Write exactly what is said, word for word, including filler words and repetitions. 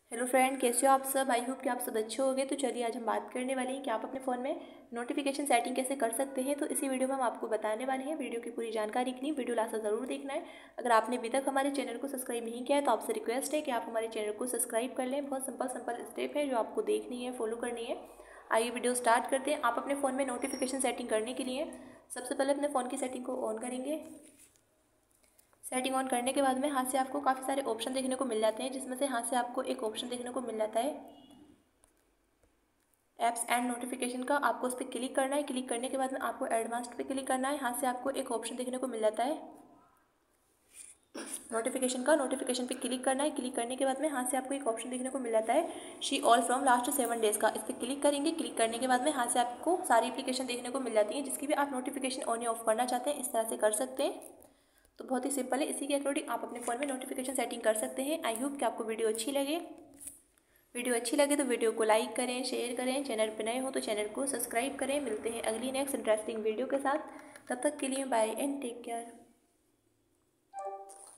Hello friend, कैसे हो आप सब। आई होप कि आप सब अच्छे होंगे। तो चलिए आज हम बात करने वाले हैं कि आप अपने फ़ोन में नोटिफिकेशन सेटिंग कैसे कर सकते हैं। तो इसी वीडियो में हम आपको बताने वाले हैं। वीडियो की पूरी जानकारी के लिए वीडियो लास्ट तक ज़रूर देखना है। अगर आपने अभी तक हमारे चैनल को सब्सक्राइब नहीं किया है तो आपसे रिक्वेस्ट है कि आप हमारे चैनल को सब्सक्राइब कर लें। बहुत सिंपल सिंपल स्टेप है जो आपको देखनी है, फॉलो करनी है। आइए वीडियो स्टार्ट करते हैं। आप अपने फ़ोन में नोटिफिकेशन सेटिंग करने के लिए सबसे पहले अपने फ़ोन की सेटिंग को ऑन करेंगे। सेटिंग ऑन करने के बाद में हाथ से आपको काफ़ी सारे ऑप्शन देखने को मिल जाते हैं, जिसमें से हाथ से आपको एक ऑप्शन देखने को मिल जाता है ऐप्स एंड नोटिफिकेशन का। आपको उस पर क्लिक करना है। क्लिक करने के बाद में आपको एडवांस्ड पे क्लिक करना है। हाथ से आपको एक ऑप्शन देखने को मिल जाता है नोटिफिकेशन का। नोटिफिकेशन पे क्लिक करना है। क्लिक करने के बाद में हाथ से आपको एक ऑप्शन देखने को मिल जाता है she all from last seven days का। इस पर क्लिक करेंगे। क्लिक करने के बाद में हाथ से आपको सारी एप्लीकेशन देखने को मिल जाती है, जिसकी भी आप नोटिफिकेशन ऑन या ऑफ करना चाहते हैं इस तरह से कर सकते हैं। तो बहुत ही सिंपल है। इसी के अकॉर्डिंग आप अपने फ़ोन में नोटिफिकेशन सेटिंग कर सकते हैं। आई होप कि आपको वीडियो अच्छी लगे। वीडियो अच्छी लगे तो वीडियो को लाइक करें, शेयर करें। चैनल पर नए हो तो चैनल को सब्सक्राइब करें। मिलते हैं अगली नेक्स्ट इंटरेस्टिंग वीडियो के साथ। तब तक के लिए बाय एंड टेक केयर।